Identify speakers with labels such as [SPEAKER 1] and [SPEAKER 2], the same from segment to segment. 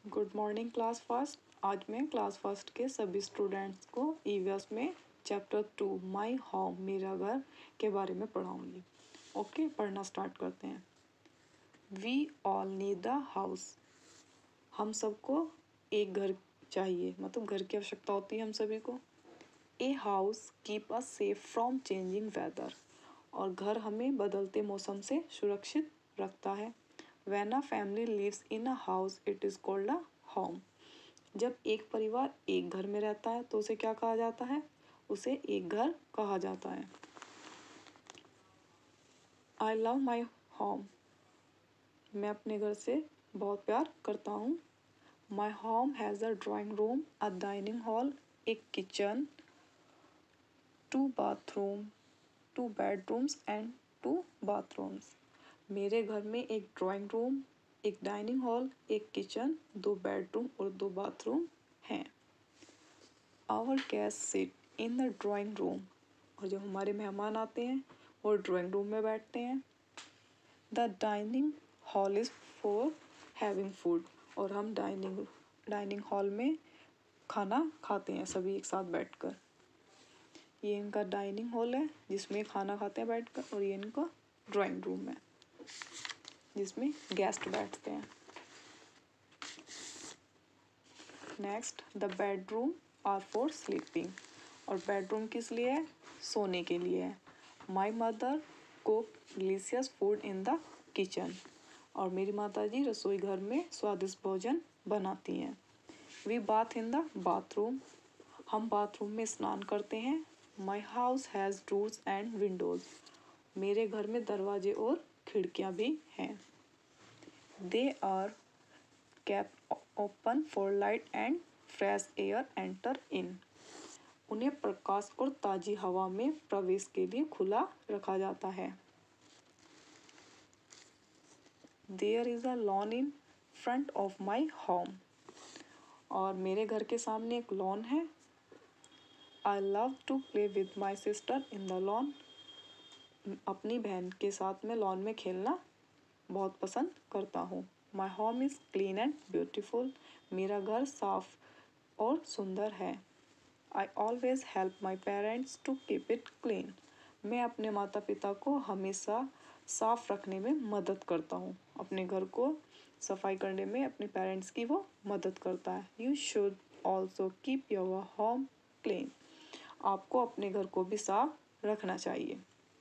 [SPEAKER 1] Good morning class first. आज मैं class first के सभी स्टूडेंट्स को ईवीएस में चैप्टर 2 माई होम मेरा घर के बारे में पढ़ाऊंगी। ओके, पढ़ना स्टार्ट करते हैं। We all need a house. हम सबको एक घर चाहिए, मतलब घर की आवश्यकता होती है हम सभी को। A house keep us safe from changing weather. और घर हमें बदलते मौसम से सुरक्षित रखता है। When a family lives in a house, it is called a home. जब एक परिवार एक घर में रहता है तो उसे क्या कहा जाता है? उसे एक घर कहा जाता है। I love my home. मैं अपने घर से बहुत प्यार करता हूँ। My home has a drawing room, a dining hall, एक kitchen, two bedrooms and two bathrooms. मेरे घर में एक ड्राइंग रूम, एक डाइनिंग हॉल, एक किचन, 2 बेडरूम और 2 बाथरूम हैं। Our guest sit in the drawing room. और जब हमारे मेहमान आते हैं वो ड्राइंग रूम में बैठते हैं। The dining hall is for having food. और हम डाइनिंग हॉल में खाना खाते हैं सभी एक साथ बैठकर। ये इनका डाइनिंग हॉल है जिसमें खाना खाते हैं बैठकर, और ये इनका ड्राइंग रूम है जिसमें गेस्ट बैठते हैं। Next, the bedroom are for sleeping. और बेडरूम किस लिए है? सोने के लिए है। My mother cook delicious food in the kitchen. और मेरी माता जी रसोई घर में स्वादिष्ट भोजन बनाती हैं। We bath in the bathroom. हम बाथरूम में स्नान करते हैं। My house has doors and windows. मेरे घर में दरवाजे और खिड़कियाँ भी हैं। They are kept open for light and fresh air enter in. उन्हें प्रकाश और ताज़ी हवा में प्रवेश के लिए खुला रखा जाता है। There is a lawn in front of my home. और मेरे घर के सामने एक लॉन है। I love to play with my sister in the lawn. अपनी बहन के साथ में लॉन में खेलना बहुत पसंद करता हूँ। My home is clean and beautiful. मेरा घर साफ और सुंदर है। I always help my parents to keep it clean. मैं अपने माता पिता को हमेशा साफ रखने में मदद करता हूँ। अपने घर को सफाई करने में अपने पेरेंट्स की वो मदद करता है। You should also keep your home clean. आपको अपने घर को भी साफ रखना चाहिए।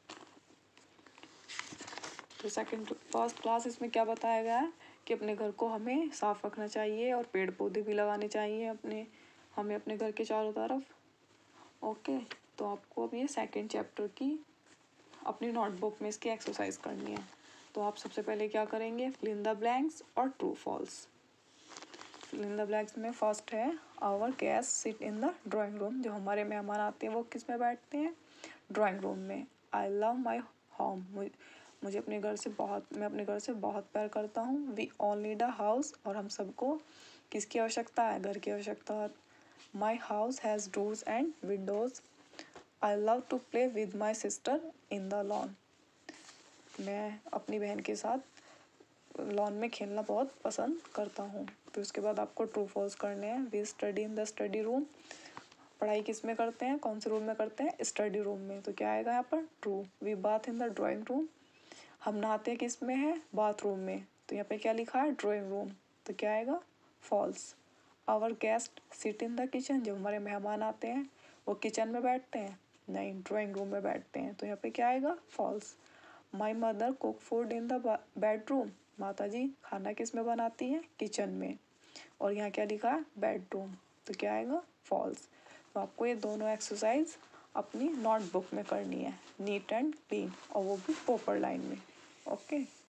[SPEAKER 1] तो फर्स्ट क्लास इसमें क्या बताया गया है कि अपने घर को हमें साफ रखना चाहिए और पेड़ पौधे भी लगाने चाहिए हमें अपने घर के चारों तरफ। ओके, तो आपको अब ये सेकंड चैप्टर की अपनी नोटबुक में इसकी एक्सरसाइज करनी है। तो आप सबसे पहले क्या करेंगे? फिल इन द ब्लैंक्स और true false. Fill in the blanks में फर्स्ट है our guest sit in the drawing room. जो हमारे मेहमान आते हैं वो किस में बैठते हैं? ड्राइंग रूम में। I love my home. मैं अपने घर से बहुत प्यार करता हूँ। We all need a house. और हम सबको किसकी आवश्यकता है? घर की आवश्यकता है। My house has doors and windows. I love to play with my sister in the lawn. मैं अपनी बहन के साथ लॉन में खेलना बहुत पसंद करता हूँ। तो उसके बाद आपको ट्रू फॉल्स करने हैं। We study in the study room. पढ़ाई किस में करते हैं? कौन से रूम में करते हैं? स्टडी रूम में। तो क्या आएगा यहाँ पर? True. We bath in the drawing room. हम नहाते किस में है? बाथरूम में। तो यहाँ पे क्या लिखा है? Drawing room. तो क्या आएगा? False. Our guest sit in the kitchen. जब हमारे मेहमान आते हैं वो किचन में बैठते हैं? नहीं, ड्राइंग रूम में बैठते हैं। तो यहाँ पे क्या आएगा? False. My mother cook food in the bedroom. माता जी खाना किस में बनाती है? किचन में। और यहाँ क्या लिखा है? बेडरूम। तो क्या आएगा? फॉल्स। तो आपको ये दोनों एक्सरसाइज अपनी नोटबुक में करनी है, नीट एंड क्लीन, और वो भी प्रॉपर लाइन में। ओके।